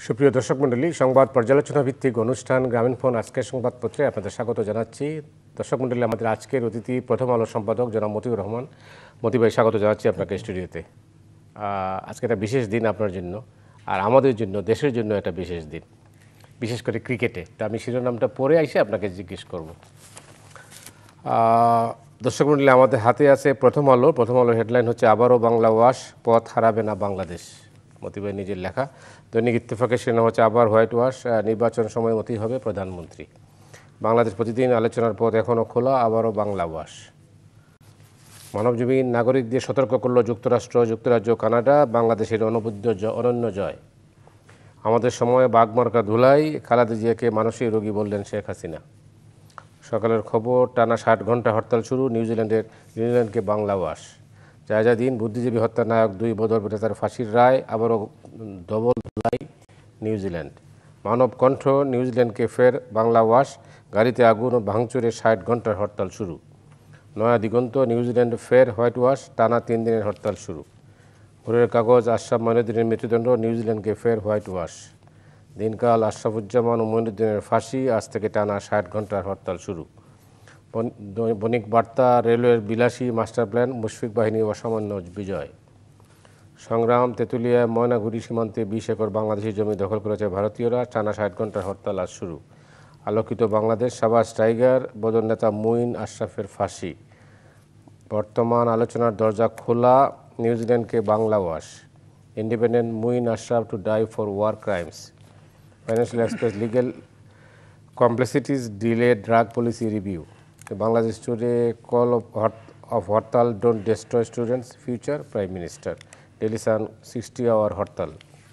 সুপ্রিয় দর্শক মণ্ডলী, সংবাদ পর্যালোচনা ভিত্তিক অনুষ্ঠান গ্রামীণ ফোন আজকের সংবাদপত্রে আপনাদের স্বাগত জানাচ্ছি। দর্শক মণ্ডলী, আমাদের আজকের অতিথি প্রথম আলো সম্পাদক জনাব মতিউর রহমান। মতি ভাই, স্বাগত জানাচ্ছি আপনাকে স্টুডিওতে। আজকে একটা বিশেষ দিন আপনার জন্য, আর আমাদের জন্য, দেশের জন্য একটা বিশেষ দিন, বিশেষ করে ক্রিকেটে। তা আমি শিরোনামটা পড়ে এসে আপনাকে জিজ্ঞেস করব। দর্শক মণ্ডলী, আমাদের হাতে আছে প্রথম আলো। প্রথম আলোর হেডলাইন হচ্ছে আবারও বাংলা ওয়াশ, পথ হারাবে না বাংলাদেশ। মতি ভাই নিজের লেখা। দৈনিক ইত্তেফাকের শিরোনাম হচ্ছে আবার হোয়াইট ওয়াশ, নির্বাচন সময় মতি হবে প্রধানমন্ত্রী। বাংলাদেশ প্রতিদিন আলোচনার পথ এখনও খোলা, আবারও বাংলা ওয়াশ। মানবজমিন নাগরিকদের সতর্ক করল যুক্তরাষ্ট্র, যুক্তরাজ্য, কানাডা। বাংলাদেশের অনন্য জয়। আমাদের সময়ে বাঘমার্কা ধুলাই, খালেদা জিয়াকে মানসিক রোগী বললেন শেখ হাসিনা। সকালের খবর, টানা 60 ঘন্টা হরতাল শুরু, নিউজিল্যান্ডকে বাংলা ওয়াশ। জায়জা দিন, বুদ্ধিজীবী হত্যার নায়ক 2 বদর নেতার ফাঁসির রায়, আবারও ডবল ধুলাই নিউজিল্যান্ড। মানব কণ্ঠ, নিউজিল্যান্ডকে ফের বাংলা ওয়াশ, গাড়িতে আগুন ও ভাঙচুরে 60 ঘন্টার হরতাল শুরু। নয়া দিগন্ত, নিউজিল্যান্ড ফের হোয়াইট ওয়াশ, টানা 3 দিনের হরতাল শুরু। ভোরের কাগজ, আশরাফ মঈনুদ্দিনের মৃত্যুদণ্ড, নিউজিল্যান্ডকে ফের হোয়াইট ওয়াশ। দিনকাল, আশরাফুজ্জামান ও মঈনুদ্দিনের ফাঁসি, আজ থেকে টানা 60 ঘন্টার হরতাল শুরু। বণিক বার্তা, রেলওয়ের বিলাসী মাস্টার প্ল্যান, মুশফিক বাহিনী অসামান্য বিজয়। সংগ্রাম, তেঁতুলিয়া ময়নাগুড়ি সীমান্তে 20 একর বাংলাদেশি জমি দখল করেছে ভারতীয়রা, টানা 60 ঘন্টার হরতাল আজ শুরু। আলোকিত বাংলাদেশ, শাহবাজ টাইগার, বদর নেতা মুইন আশরাফের ফাঁসি। বর্তমান আলোচনার দরজা খোলা, নিউজিল্যান্ডকে Bangla wash. Independent, Mueen Ashraf to die for war crimes. Financial Express, legal complexities delay drug policy review. Bangladesh Today, call of hartal don't destroy students future, prime minister. Daily Sun, 60 hour hartal.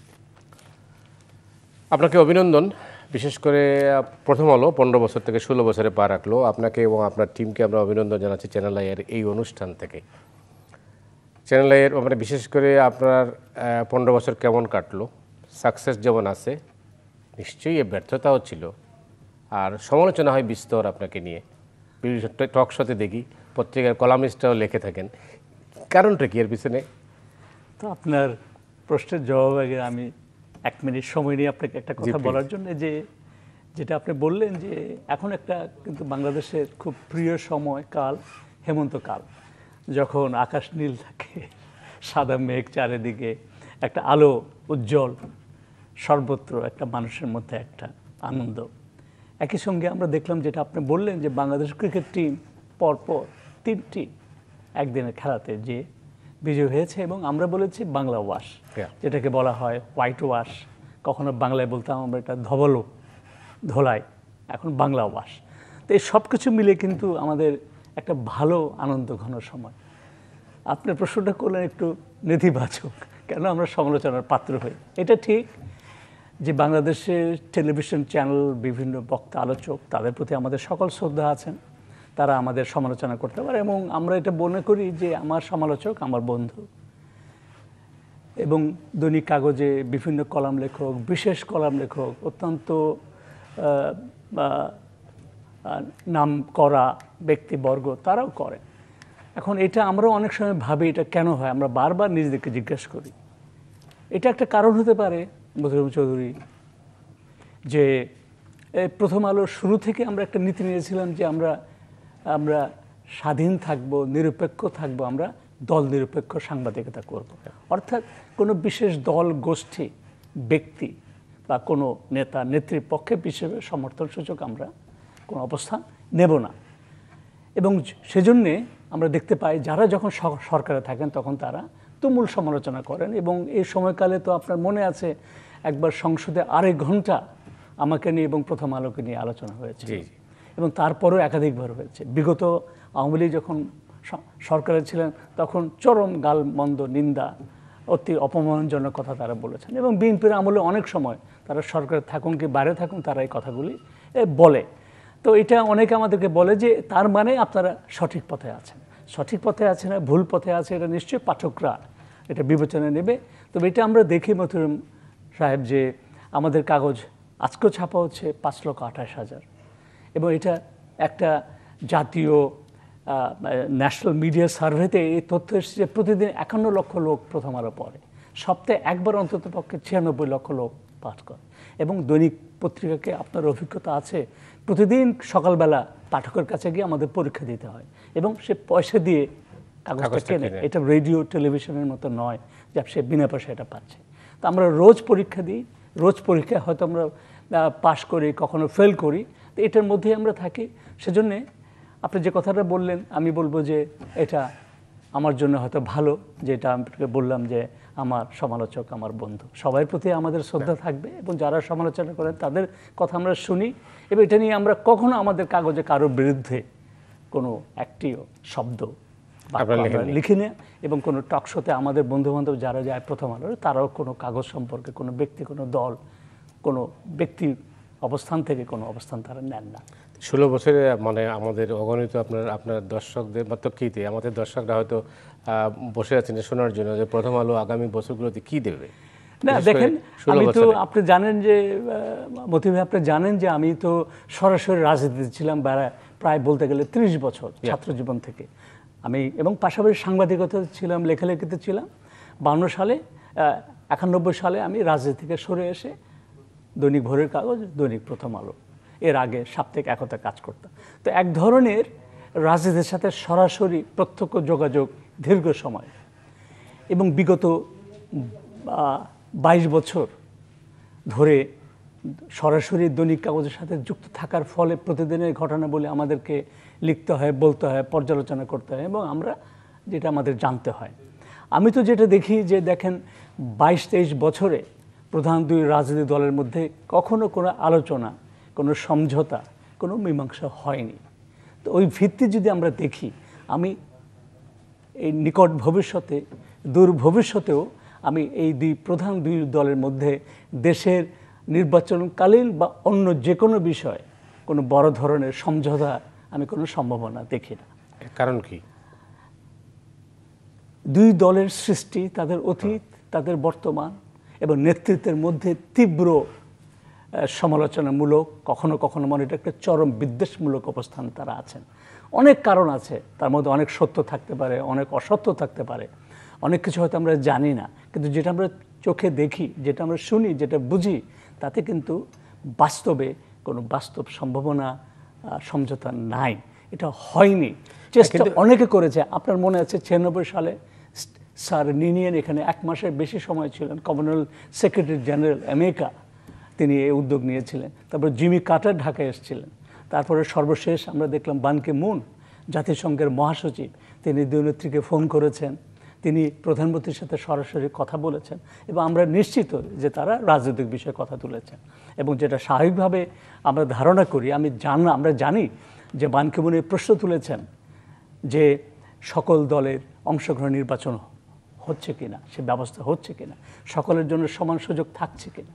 আপনাকে অভিনন্দন। বিশেষ করে প্রথম আলো 15 বছর থেকে 16 বছরে পা রাখলো। আপনাকে এবং আপনার টিমকে আমরা অভিনন্দন জানাচ্ছি চ্যানেল আইয়ের এই অনুষ্ঠান থেকে। চ্যানেল আইয়ের মানে বিশেষ করে আপনার 15 বছর কেমন কাটলো? সাকসেস যেমন আছে, নিশ্চয়ই এর ব্যর্থতাও ছিল, আর সমালোচনা হয় বিস্তর আপনাকে নিয়ে। বিভিন্ন টক শোতে দেখি, পত্রিকার কলামিস্টরাও লিখে থাকেন। কারণটা কি এর পিছনে? তো আপনার প্রশ্নের জবাব আগে আমি 1 মিনিট সময় নিয়ে আপনাকে একটা কথা বলার জন্য, যেটা আপনি বললেন যে এখন একটা কিন্তু বাংলাদেশের খুব প্রিয় সময় কাল হেমন্তকাল, যখন আকাশ নীল থাকে, সাদা মেঘ চারিদিকে, একটা আলো উজ্জ্বল, সর্বত্র একটা মানুষের মধ্যে একটা আনন্দ। একই সঙ্গে আমরা দেখলাম যেটা আপনি বললেন যে বাংলাদেশ ক্রিকেট টিম পরপর 3টি একদিনের খেলাতে যে বিজয় হয়েছে, এবং আমরা বলেছি বাংলা ওয়াশ, যেটাকে বলা হয় হোয়াইট ওয়াশ। কখনো বাংলায় বলতাম আমরা এটা ধোলাই, এখন বাংলা ওয়াশ। তো এই সব কিছু মিলে কিন্তু আমাদের একটা ভালো আনন্দ ঘন সময়। আপনার প্রশ্নটা করলেন একটু নেতিবাচক, কেন আমরা সমালোচনার পাত্র হই। এটা ঠিক যে বাংলাদেশের টেলিভিশন চ্যানেল, বিভিন্ন বক্তা, আলোচক, তাদের প্রতি আমাদের সকল শ্রদ্ধা আছেন, তারা আমাদের সমালোচনা করতে পারে, এবং আমরা এটা মনে করি যে আমার সমালোচক আমার বন্ধু। এবং দৈনিক কাগজে বিভিন্ন কলাম লেখক, বিশেষ কলাম লেখক, অত্যন্ত নাম করা ব্যক্তিবর্গ, তারাও করে। এখন এটা আমরাও অনেক সময় ভাবি এটা কেন হয়, আমরা বারবার নিজেদেরকে জিজ্ঞাসা করি। এটা একটা কারণ হতে পারে মতিউর চৌধুরী, যে প্রথম আলোর শুরু থেকে আমরা একটা নীতি নিয়েছিলাম যে আমরা স্বাধীন থাকব, নিরপেক্ষ থাকব, আমরা দল নিরপেক্ষ সাংবাদিকতা করব। অর্থাৎ কোনো বিশেষ দল, গোষ্ঠী, ব্যক্তি বা কোনো নেতা নেত্রীর পক্ষে হিসেবে সমর্থনসূচক আমরা কোনো অবস্থান নেব না। এবং সেজন্যে আমরা দেখতে পাই যারা যখন সরকারে থাকেন তখন তারা তুমুল সমালোচনা করেন। এবং এই সময়কালে তো আপনার মনে আছে একবার সংসদে 2.5 ঘন্টা আমাকে নিয়ে এবং প্রথম আলোকে নিয়ে আলোচনা হয়েছে, এবং তারপরেও একাধিকবার হয়েছে। বিগত আওয়ামী লীগ যখন সরকারে ছিলেন তখন চরম গালমন্দ, নিন্দা, অতি অপমানজনক কথা তারা বলেছেন। এবং বিএনপির আমলে অনেক সময় তারা সরকারে থাকুন কি বাইরে থাকুন, তারা এই কথাগুলি বলে। তো এটা অনেকে আমাদেরকে বলে যে তার মানে আপনারা সঠিক পথে আছেন। সঠিক পথে আছে না ভুল পথে আছে, এটা নিশ্চয়ই পাঠকরা এটা বিবেচনায় নেবে। তবে এটা আমরা দেখি মতিউর সাহেব যে আমাদের কাগজ আজকেও ছাপা হচ্ছে 5,28,000, এবং এটা একটা জাতীয় ন্যাশনাল মিডিয়া সার্ভেতে এই তথ্য এসেছে যে প্রতিদিন 51 লক্ষ লোক প্রথম আলো পড়ে, সপ্তাহে একবার অন্তত পক্ষে 96 লক্ষ লোক পাঠ করে। এবং দৈনিক পত্রিকাকে আপনার অভিজ্ঞতা আছে, প্রতিদিন সকালবেলা পাঠকের কাছে গিয়ে আমাদের পরীক্ষা দিতে হয় এবং সে পয়সা দিয়ে কাগজটা কেনে। এটা রেডিও টেলিভিশনের মতো নয় যে সে বিনা পয়সা এটা পাচ্ছে। তো আমরা রোজ পরীক্ষা দিই, রোজ পরীক্ষায় হয়তো আমরা পাশ করি, কখনো ফেল করি, তো এটার মধ্যেই আমরা থাকি। সেজন্যে আপনি যে কথাটা বললেন, আমি বলবো যে এটা আমার জন্য হয়তো ভালো, যেটা আমি বললাম যে আমার সমালোচক আমার বন্ধু, সবার প্রতি আমাদের শ্রদ্ধা থাকবে এবং যারা সমালোচনা করেন তাদের কথা আমরা শুনি এবং এটা নিয়ে আমরা কখনো আমাদের কাগজে কারোর বিরুদ্ধে কোনো একটিও শব্দ লিখি না। এবং কোনো টকশোতে আমাদের বন্ধুবান্ধব যারা যায় প্রথম আলো, তারাও কোনো কাগজ সম্পর্কে কোনো ব্যক্তি, কোনো দল, কোনো ব্যক্তি অবস্থান থেকে কোনো অবস্থান তারা নেন না। 16 বছরে মানে আমাদের অগণিত আপনার দর্শকদের বা তক্ষিতে আমাদের দর্শকরা হয়তো বসে আছেন শোনার জন্য যে প্রথম আলো আগামী বছরগুলোতে কি দেবে। না দেখেন, আমি তো আপনি জানেন যে মতি ভাই, আপনি জানেন যে আমি তো সরাসরি রাজনীতিতে ছিলাম প্রায় বলতে গেলে 30 বছর ছাত্র জীবন থেকে আমি, এবং পাশাপাশি সাংবাদিকতা ছিলাম, লেখালেখিতে ছিলাম। 52 সালে 91 সালে আমি রাজনীতি থেকে সরে এসে দৈনিক ভোরের কাগজ, দৈনিক প্রথম আলো, এর আগে সাপ্তাহিক একতা কাজ করতাম। তো এক ধরনের রাজনীতির সাথে সরাসরি প্রত্যক্ষ যোগাযোগ দীর্ঘ সময়, এবং বিগত 22 বছর ধরে সরাসরি দৈনিক কাগজের সাথে যুক্ত থাকার ফলে প্রতিদিনের ঘটনা বলে আমাদেরকে লিখতে হয়, বলতে হয়, পর্যালোচনা করতে হয় এবং আমরা যেটা আমাদের জানতে হয়। আমি তো যেটা দেখি যে দেখেন 22-23 বছরে প্রধান দুই রাজনৈতিক দলের মধ্যে কখনো কোনো আলোচনা, কোনো সমঝোতা, কোনো মীমাংসা হয়নি। তো ওই ভিত্তি যদি আমরা দেখি, আমি এই নিকট ভবিষ্যতে, দূর ভবিষ্যতেও আমি এই প্রধান দুই দলের মধ্যে দেশের নির্বাচনকালীন বা অন্য যে কোনো বিষয়ে কোনো বড় ধরনের সমঝোতা আমি কোনো সম্ভাবনা দেখি না। কারণ কি? দুই দলের সৃষ্টি, তাদের অতীত, তাদের বর্তমান এবং নেতৃত্বের মধ্যে তীব্র সমালোচনামূলক, কখনো কখনো মনে এটা একটা চরম বিদ্বেষমূলক অবস্থান তারা আছেন। অনেক কারণ আছে, তার মধ্যে অনেক সত্য থাকতে পারে, অনেক অসত্য থাকতে পারে, অনেক কিছু হয়তো আমরা জানি না, কিন্তু যেটা আমরা চোখে দেখি, যেটা আমরা শুনি, যেটা বুঝি, তাতে কিন্তু বাস্তবে কোনো বাস্তব সম্ভাবনা, সমঝোতা নাই। এটা হয়নি। চেষ্টা অনেকে করেছে। আপনার মনে আছে 96 সালে স্যার নিনিয়েন এখানে 1 মাসের বেশি সময় ছিলেন, কমনওয়েলথ সেক্রেটারি জেনারেল আমেরিকা, তিনি এই উদ্যোগ নিয়েছিলেন। তারপর জিমি কার্টার ঢাকায় এসেছিলেন। তারপরে সর্বশেষ আমরা দেখলাম বান কি মুন, জাতিসংঘের মহাসচিব, তিনি দুই নেত্রীকে ফোন করেছেন, তিনি প্রধানমন্ত্রীর সাথে সরাসরি কথা বলেছেন এবং আমরা নিশ্চিত যে তারা রাজনৈতিক বিষয়ে কথা তুলেছেন। এবং যেটা স্বাভাবিকভাবে আমরা ধারণা করি, আমরা জানি যে বান কি মুন এই প্রশ্ন তুলেছেন যে সকল দলের অংশগ্রহণ নির্বাচন হচ্ছে কিনা, সে ব্যবস্থা হচ্ছে কিনা, সকলের জন্য সমান সুযোগ থাকছে কিনা।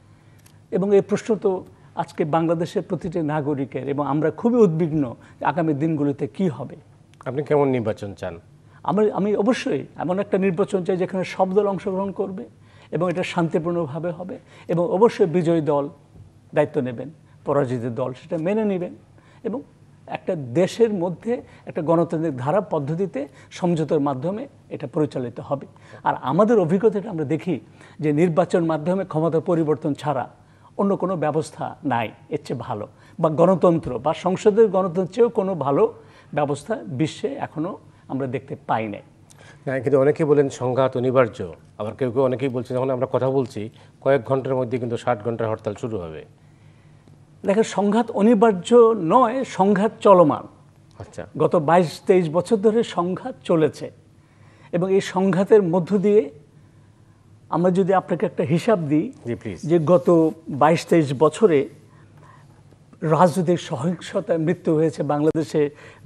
এবং এই প্রশ্ন তো আজকে বাংলাদেশের প্রতিটি নাগরিকের, এবং আমরা খুবই উদ্বিগ্ন আগামী দিনগুলিতে কি হবে। আপনি কেমন নির্বাচন চান? আমি অবশ্যই এমন একটা নির্বাচন চাই যেখানে সব দল অংশগ্রহণ করবে এবং এটা শান্তিপূর্ণভাবে হবে, এবং অবশ্যই বিজয়ী দল দায়িত্ব নেবেন, পরাজিত দল সেটা মেনে নেবেন, এবং একটা দেশের মধ্যে একটা গণতান্ত্রিক ধারা পদ্ধতিতে সমঝোতার মাধ্যমে এটা পরিচালিত হবে। আর আমাদের অভিজ্ঞতাটা আমরা দেখি যে নির্বাচন মাধ্যমে ক্ষমতা পরিবর্তন ছাড়া অন্য কোনো ব্যবস্থা নাই এর চেয়ে ভালো, বা গণতন্ত্র বা সংসদের গণতন্ত্রের চেয়েও কোনো ভালো ব্যবস্থা বিশ্বে এখনও আমরা দেখতে পাই নাই। হ্যাঁ, কিন্তু অনেকেই বলেন সংঘাত অনিবার্য, আবার কেউ কেউ অনেকেই বলছেন যখন আমরা কথা বলছি কয়েক ঘন্টার মধ্যে কিন্তু 60 ঘন্টার হরতাল শুরু হবে। দেখেন, সংঘাত অনিবার্য নয়, সংঘাত চলমান। আচ্ছা, গত 22-23 বছর ধরে সংঘাত চলেছে, এবং এই সংঘাতের মধ্য দিয়ে আমরা যদি আপনাকে একটা হিসাব দিই যে গত 22-23 বছরে রাজনৈতিক সহিংসতায় মৃত্যু হয়েছে বাংলাদেশে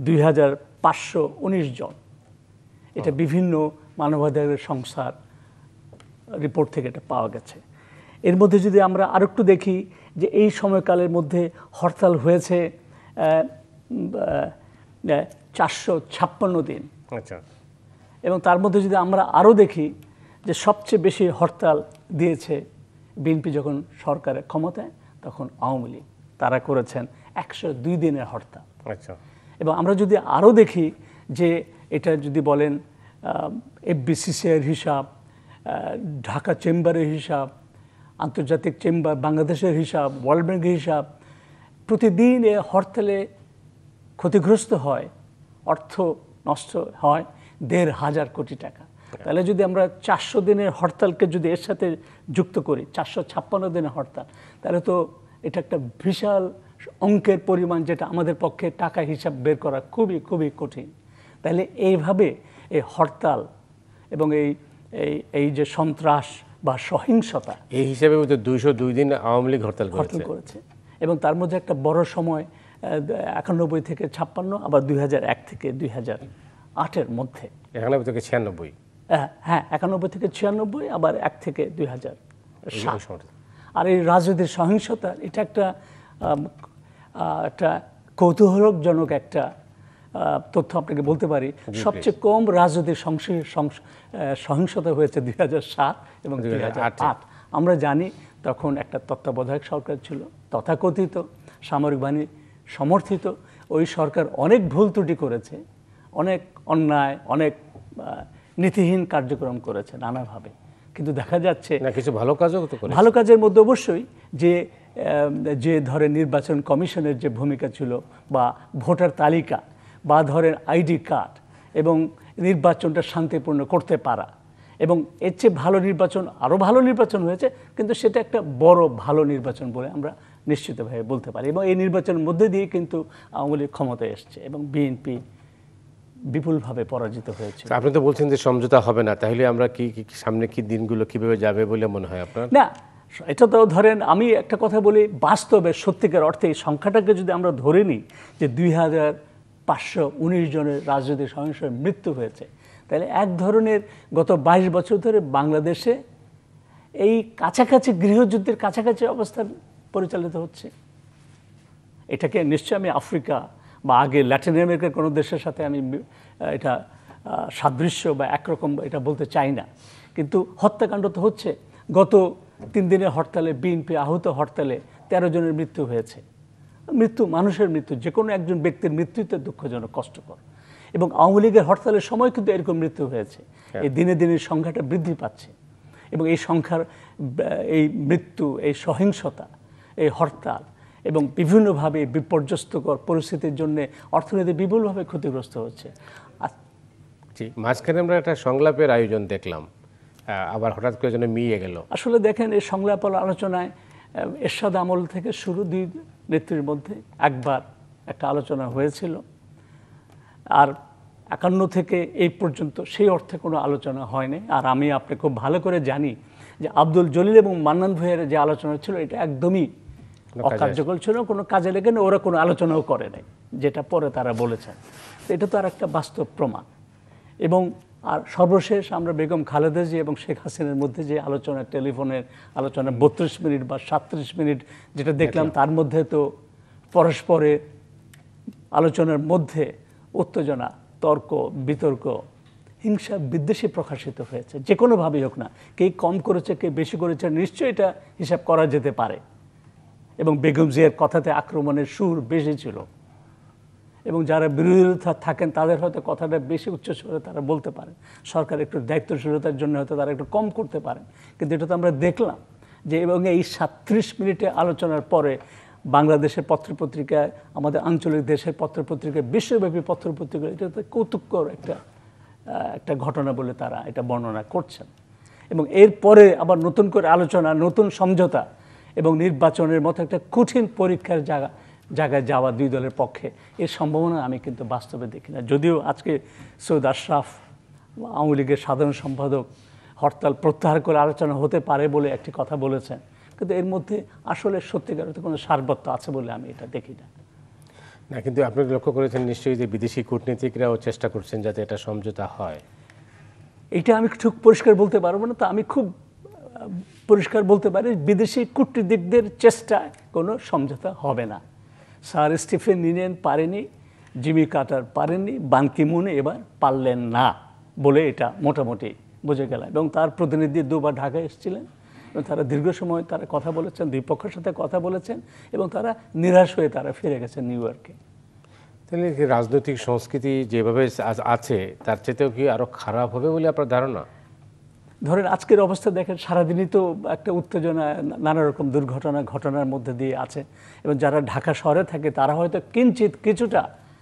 2519 জন। এটা বিভিন্ন মানবাধিকার সংস্থার রিপোর্ট থেকে এটা পাওয়া গেছে। এর মধ্যে যদি আমরা আরেকটু দেখি যে এই সময়কালের মধ্যে হরতাল হয়েছে 456 দিন। আচ্ছা, এবং তার মধ্যে যদি আমরা আরও দেখি যে সবচেয়ে বেশি হরতাল দিয়েছে বিএনপি যখন সরকারের ক্ষমতায়, তখন আওয়ামী লীগ, তারা করেছেন 102 দিনের হরতাল। আচ্ছা, এবং আমরা যদি আরও দেখি যে এটা যদি বলেন এফবিসিসিআইয়ের হিসাব, ঢাকা চেম্বারের হিসাব, আন্তর্জাতিক চেম্বার, বাংলাদেশের হিসাব, ওয়ার্ল্ড ব্যাংকের হিসাব, প্রতিদিন এ হরতালে ক্ষতিগ্রস্ত হয়, অর্থ নষ্ট হয় ১,৫০০ কোটি টাকা। তাহলে যদি আমরা ৪০০ দিনের হরতালকে যদি এর সাথে যুক্ত করি, ৪৫৬ দিনের হরতাল, তাহলে তো এটা একটা বিশাল অঙ্কের পরিমাণ, যেটা আমাদের পক্ষে টাকা হিসাব বের করা খুবই খুবই কঠিন। তাহলে এইভাবে এই হরতাল এবং এই যে সন্ত্রাস বা সহিংসতা, এই হিসাবে ২০২ দিন আওয়ামী লীগ হরতাল করেছে এবং তার মধ্যে একটা বড় সময় ৯১ থেকে ৫৬, আবার ২০০১ থেকে ২০০৮-এর মধ্যে, ৯১ থেকে ৯৬। হ্যাঁ, ৯১ থেকে ৯৬, আবার ১ থেকে ২০০৭। আর এই রাজনৈতিক সহিংসতা, এটা একটা কৌতূহলজনক একটা তথ্য আপনাকে বলতে পারি। সবচেয়ে কম রাজনৈতিক সহিংসতা হয়েছে ২০০৭ এবং ২০০৮। আমরা জানি তখন একটা তত্ত্বাবধায়ক সরকার ছিল, তথাকথিত সামরিক বাহিনী সমর্থিত। ওই সরকার অনেক ভুল ত্রুটি করেছে, অনেক অন্যায়, অনেক নীতিহীন কার্যক্রম করেছে নানাভাবে। কিন্তু দেখা যাচ্ছে কিছু ভালো কাজও তো করেছে। ভালো কাজের মধ্যে অবশ্যই যে ধরে নির্বাচন কমিশনের যে ভূমিকা ছিল, বা ভোটার তালিকা, বা ধরেন আইডি কার্ড, এবং নির্বাচনটা শান্তিপূর্ণ করতে পারা, এবং এর চেয়ে ভালো নির্বাচন, আরও ভালো নির্বাচন হয়েছে, কিন্তু সেটা একটা বড় ভালো নির্বাচন বলে আমরা নিশ্চিতভাবে বলতে পারি। এবং এই নির্বাচনের মধ্যে দিয়ে কিন্তু আওয়ামী লীগ ক্ষমতায় এসছে এবং বিএনপি বিপুলভাবে পরাজিত হয়েছে। আপনি তো বলছেন যে সমঝোতা হবে না, তাহলে আমরা কি সামনে কি দিনগুলো কিভাবে যাবে বলে মনে হয় আপনার? না, এটা তো ধরেন, আমি একটা কথা বলি, বাস্তবে সত্যিকার অর্থে এই সংখ্যাটাকে যদি আমরা ধরে নিই যে ২,৫১৯ জনের রাজনৈতিক সহিংসতায় মৃত্যু হয়েছে, তাহলে এক ধরনের গত ২২ বছর ধরে বাংলাদেশে এই কাছাকাছি গৃহযুদ্ধের কাছাকাছি অবস্থা পরিচালিত হচ্ছে। এটাকে নিশ্চয়ই আমি আফ্রিকা বা আগে ল্যাটিন আমেরিকার কোনো দেশের সাথে আমি এটা সাদৃশ্য বা একরকম এটা বলতে চাই না, কিন্তু হত্যাকাণ্ড তো হচ্ছে। গত ৩ দিনের হরতালে, বিএনপি আহত হরতালে ১৩ জনের মৃত্যু হয়েছে। মৃত্যু, মানুষের মৃত্যু, যে কোনো একজন ব্যক্তির মৃত্যুতে দুঃখজনক, কষ্টকর। এবং আওয়ামী লীগের হরতালের সময় কিন্তু এরকম মৃত্যু হয়েছে। এই দিনে দিনে সংখ্যাটা বৃদ্ধি পাচ্ছে, এবং এই সংখ্যার এই মৃত্যু, এই সহিংসতা, এই হরতাল এবং বিভিন্নভাবে বিপর্যস্তকর পরিস্থিতির জন্য অর্থনীতি বিপুলভাবে ক্ষতিগ্রস্ত হচ্ছে। মাঝখানে আমরা একটা সংলাপের আয়োজন দেখলাম, আবার হঠাৎ করে যেন মিলিয়ে গেল। আসলে দেখেন, এই সংলাপ আলোচনায় এরশাদ আমল থেকে শুরু, দুই নেত্রীর মধ্যে একবার একটা আলোচনা হয়েছিল, আর ৫১ থেকে এই পর্যন্ত সেই অর্থে কোনো আলোচনা হয়নি। আর আমি আপনি খুব ভালো করে জানি যে আব্দুল জলিল এবং মান্নান ভাইয়ের যে আলোচনা ছিল, এটা একদমই অকার্যকর ছিল, কোনো কাজে লেগে না, ওরা কোনো আলোচনাও করে নাই, যেটা পরে তারা বলেছেন। তো এটা তো আর একটা বাস্তব প্রমাণ। এবং আর সর্বশেষ আমরা বেগম খালেদা জিয়া এবং শেখ হাসিনার মধ্যে যে আলোচনা, টেলিফোনের আলোচনা ৩২ মিনিট বা ৩৭ মিনিট যেটা দেখলাম, তার মধ্যে তো পরস্পরের আলোচনার মধ্যে উত্তেজনা, তর্ক বিতর্ক, হিংসা বিদ্বেষী প্রকাশিত হয়েছে, যে কোনোভাবেই হোক না। কে কম করেছে, কে বেশি করেছে, নিশ্চয়ই এটা হিসাব করা যেতে পারে। এবং বেগম জিয়ার কথাতে আক্রমণের সুর বেশি ছিল, এবং যারা বিরোধীরা থাকেন তাদের হয়তো কথাটা বেশি উচ্চস্বরে তারা বলতে পারেন। সরকার একটু দায়িত্বশীলতার জন্য হয়তো তারা একটু কম করতে পারেন, কিন্তু এটা তো আমরা দেখলাম যে, এবং এই ৩৭ মিনিটে আলোচনার পরে বাংলাদেশের পত্রপত্রিকায়, আমাদের আঞ্চলিক দেশের পত্রপত্রিকায়, বিশ্বব্যাপী পত্রপত্রিকায় এটা তো কৌতুককর একটা ঘটনা বলে তারা এটা বর্ণনা করছেন। এবং এরপরে আবার নতুন করে আলোচনা, নতুন সমঝোতা এবং নির্বাচনের মতো একটা কঠিন পরীক্ষার জায়গায় যাওয়া দুই দলের পক্ষে, এর সম্ভাবনা আমি কিন্তু বাস্তবে দেখি না। যদিও আজকে সৈয়দ আশরাফ, আওয়ামী লীগের সাধারণ সম্পাদক, হরতাল প্রত্যাহার করে আলোচনা হতে পারে বলে একটি কথা বলেছেন, কিন্তু এর মধ্যে আসলে সত্যিকার কোনো সারবত্য আছে বলে আমি এটা দেখি না। না, কিন্তু আপনি লক্ষ্য করেছেন নিশ্চয়ই যে বিদেশি কূটনীতিকরাও চেষ্টা করছেন যাতে এটা সমঝোতা হয়। এটা আমি ঠিক পরিষ্কার বলতে পারবো না, তো আমি খুব পরিষ্কার বলতে পারি, বিদেশি কূটনীতিকদের চেষ্টায় কোনো সমঝোতা হবে না। স্যার স্টিফেন নিনেন পারেনি, জিমি কার্টার পারেননি, বান কি মুন এবার পারলেন না বলে এটা মোটামুটি বুঝে গেল। এবং তার প্রতিনিধি দুবার ঢাকায় এসেছিলেন, এবং তারা দীর্ঘ সময় তারা কথা বলেছেন, দুই পক্ষের সাথে কথা বলেছেন, এবং তারা নিরাশ হয়ে তারা ফিরে গেছেন নিউ ইয়র্কে। তাহলে রাজনৈতিক সংস্কৃতি যেভাবে আছে তার চেয়েও কি আরও খারাপ হবে বলে আপনার ধারণা? ধরেন আজকের অবস্থা দেখেন, সারাদিনই তো একটা উত্তেজনা, নানা রকম দুর্ঘটনা ঘটনার মধ্যে দিয়ে আছে, এবং যারা ঢাকা শহরে থাকে তারা হয়তো কিছুটা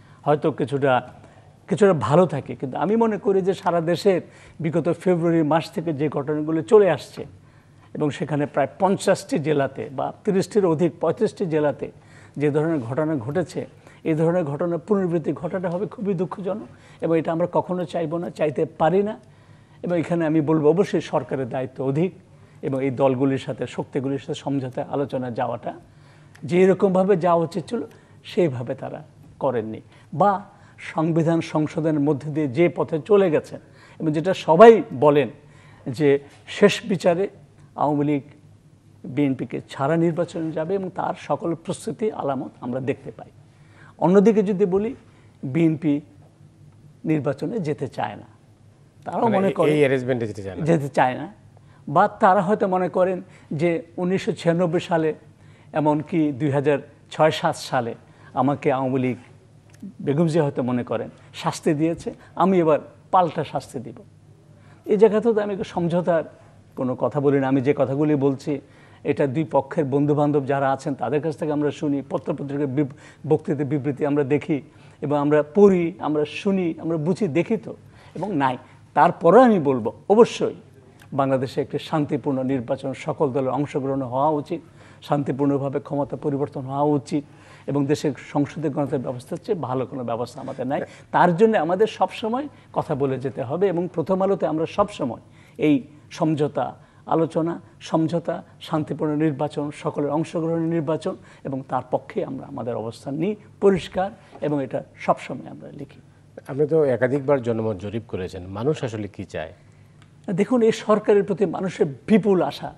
ভালো থাকে। কিন্তু আমি মনে করি যে সারা দেশের বিগত ফেব্রুয়ারি মাস থেকে যে ঘটনাগুলো চলে আসছে, এবং সেখানে প্রায় 50টি জেলাতে বা 30টির অধিক 35টি জেলাতে যে ধরনের ঘটনা ঘটেছে, এই ধরনের ঘটনার পুনরাবৃত্তি ঘটাটা হবে খুবই দুঃখজনক, এবং এটা আমরা কখনো চাইবো না, চাইতে পারি না। এবং এখানে আমি বলবো অবশ্যই সরকারের দায়িত্ব অধিক, এবং এই দলগুলির সাথে, শক্তিগুলির সাথে সমঝোতায় আলোচনা যাওয়াটা যে এরকমভাবে যাওয়া উচিত ছিল সেইভাবে তারা করেননি, বা সংবিধান সংশোধনের মধ্যে দিয়ে যে পথে চলে গেছেন, এবং যেটা সবাই বলেন যে শেষ বিচারে আওয়ামী লীগ বিএনপিকে ছাড়া নির্বাচনে যাবে, এবং তার সকল প্রস্তুতি আলামত আমরা দেখতে পাই। অন্যদিকে যদি বলি, বিএনপি নির্বাচনে যেতে চায় না, তারাও মনে করে যেতে চায় না, বা তারা হয়তো মনে করেন যে 1996 সালে, এমনকি 2006-7 সালে আমাকে আওয়ামী লীগ, বেগম জিয়া হয়তো মনে করেন শাস্তি দিয়েছে, আমি এবার পাল্টা শাস্তি দিব। এই জায়গাতেও তো আমি সমঝোতার কোনো কথা বলি না। আমি যে কথাগুলি বলছি এটা দুই পক্ষের বন্ধুবান্ধব যারা আছেন তাদের কাছ থেকে আমরা শুনি, পত্রপত্রিকার বক্তৃতা বিবৃতি আমরা দেখি, এবং আমরা পড়ি, আমরা শুনি, আমরা বুঝি, দেখি তো, এবং নাই। তারপরেও আমি বলবো অবশ্যই বাংলাদেশে একটি শান্তিপূর্ণ নির্বাচন, সকল দলের অংশগ্রহণ হওয়া উচিত, শান্তিপূর্ণভাবে ক্ষমতা পরিবর্তন হওয়া উচিত, এবং দেশের সংসদীয় গণতান্ত্রিক ব্যবস্থার চেয়ে ভালো কোনো ব্যবস্থা আমাদের নাই। তার জন্য আমাদের সবসময় কথা বলে যেতে হবে, এবং প্রথম আলোতে আমরা সবসময় এই সমঝোতা আলোচনা, সমঝোতা, শান্তিপূর্ণ নির্বাচন, সকলের অংশগ্রহণের নির্বাচন, এবং তার পক্ষে আমরা আমাদের অবস্থান নিই পরিষ্কার, এবং এটা সবসময় আমরা লিখি। আপনি তো একাধিকবার জনমত জরিপ করেছেন, মানুষ আসলে কি চায়? দেখুন, এই সরকারের প্রতি মানুষের বিপুল আশা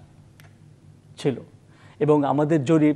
ছিল, এবং আমাদের জরিপ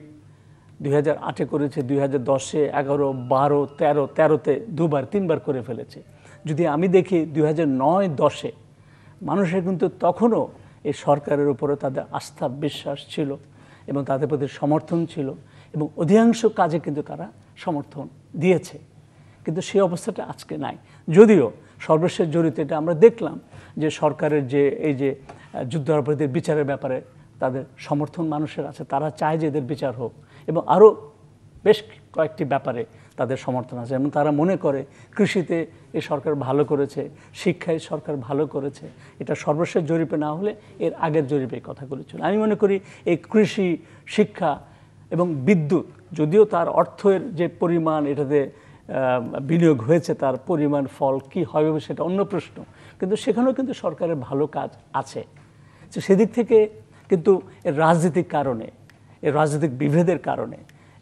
2008-এ করেছে, 2010-এ, 11, 12, 13, 13-তে দুবার, 3বার করে ফেলেছে। যদি আমি দেখি 2009-10-এ মানুষের কিন্তু তখনও এই সরকারের উপরে তাদের আস্থা বিশ্বাস ছিল, এবং তাদের প্রতি সমর্থন ছিল, এবং অধিকাংশ কাজে কিন্তু তারা সমর্থন দিয়েছে। কিন্তু সেই অবস্থাটা আজকে নাই। যদিও সর্বশেষ জরিপে এটা আমরা দেখলাম যে সরকারের যে এই যে যুদ্ধাপরাধীদের বিচারের ব্যাপারে তাদের সমর্থন মানুষের আছে, তারা চায় যে এদের বিচার হোক, এবং আরও বেশ কয়েকটি ব্যাপারে তাদের সমর্থন আছে, এবং তারা মনে করে কৃষিতে এই সরকার ভালো করেছে, শিক্ষায় সরকার ভালো করেছে। এটা সর্বশেষ জরিপে না হলে এর আগের জরিপে এই কথাগুলি ছিল। আমি মনে করি এই কৃষি, শিক্ষা এবং বিদ্যুৎ, যদিও তার অর্থের যে পরিমাণ এটাতে বিনিয়োগ হয়েছে, তার পরিমাণ ফল কি হবে সেটা অন্য প্রশ্ন, কিন্তু সেখানেও কিন্তু সরকারের ভালো কাজ আছে। সেদিক থেকে কিন্তু এর রাজনৈতিক কারণে, এর রাজনৈতিক বিভেদের কারণে,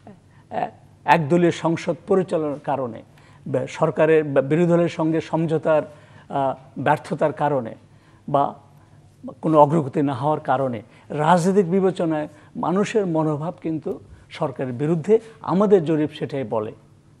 একদলীয় সংসদ পরিচালনার কারণে, সরকারের বিরোধী দলের সঙ্গে সমঝোতার ব্যর্থতার কারণে, বা কোনো অগ্রগতি না হওয়ার কারণে রাজনৈতিক বিবেচনায় মানুষের মনোভাব কিন্তু সরকারের বিরুদ্ধে, আমাদের জরিপ সেটাই বলে,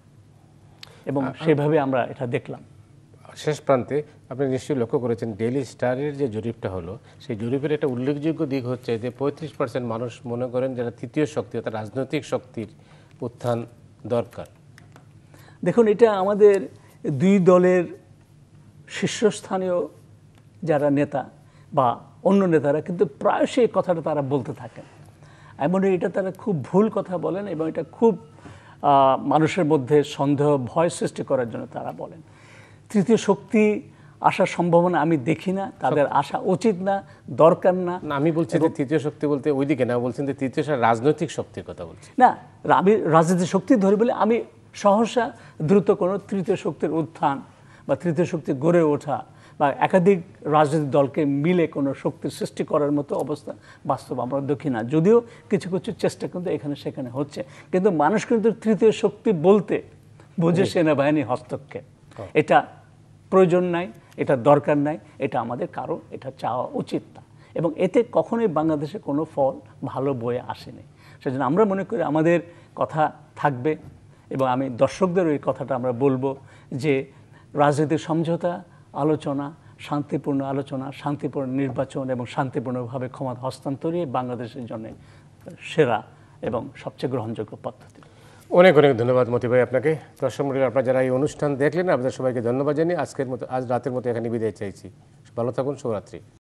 এবং সেভাবে আমরা এটা দেখলাম। শেষ প্রান্তে আপনি নিশ্চয়ই লক্ষ্য করেছেন ডেইলি স্টারের যে জরিপটা হলো, সেই জরিপের একটা উল্লেখযোগ্য দিক হচ্ছে যে 35% মানুষ মনে করেন যারা তৃতীয় শক্তি অর্থাৎ রাজনৈতিক শক্তির উত্থান দরকার। দেখুন, এটা আমাদের দুই দলের শীর্ষস্থানীয় যারা নেতা বা অন্য নেতারা কিন্তু প্রায়শই এই কথাটা তারা বলতে থাকেন। এমন এটা তারা খুব ভুল কথা বলেন, এবং এটা খুব মানুষের মধ্যে সন্দেহ, ভয় সৃষ্টি করার জন্য তারা বলেন। তৃতীয় শক্তি আসার সম্ভাবনা আমি দেখি না, তাদের আসা উচিত না, দরকার না। আমি বলছি যে তৃতীয় শক্তি বলতে ওইদিকে না, বলছেন যে তৃতীয় রাজনৈতিক শক্তির কথা বলছি না। আমি রাজনৈতিক শক্তি ধরি বলে আমি সহসা দ্রুত কোনো তৃতীয় শক্তির উত্থান বা তৃতীয় শক্তি গড়ে ওঠা বা একাধিক রাজনৈতিক দলকে মিলে কোনো শক্তির সৃষ্টি করার মতো অবস্থা বাস্তব আমরা দেখি না। যদিও কিছু কিছু চেষ্টা কিন্তু এখানে সেখানে হচ্ছে, কিন্তু মানুষ কিন্তু তৃতীয় শক্তি বলতে বোঝে সেনাবাহিনী হস্তক্ষেপ। এটা প্রয়োজন নাই, এটা দরকার নাই, এটা আমাদের কারো এটা চাওয়া উচিত না, এবং এতে কখনোই বাংলাদেশে কোনো ফল ভালো বয়ে আসেনি। সেজন্য আমরা মনে করি আমাদের কথা থাকবে, এবং আমি দর্শকদের ওই কথাটা আমরা বলবো যে রাজনৈতিক সমঝোতা, আলোচনা, শান্তিপূর্ণ আলোচনা, শান্তিপূর্ণ নির্বাচন এবং শান্তিপূর্ণভাবে ক্ষমতা হস্তান্তরই বাংলাদেশের জন্য সেরা এবং সবচেয়ে গ্রহণযোগ্য পদ্ধতি। অনেক অনেক ধন্যবাদ মতি ভাই আপনাকে। দর্শক মণ্ডলী, আপনারা যারা এই অনুষ্ঠান দেখলেন আপনাদের সবাইকে ধন্যবাদ জানিয়ে আজ রাতের মতো এখানে বিদায় চাইছি। ভালো থাকুন, শুভরাত্রি।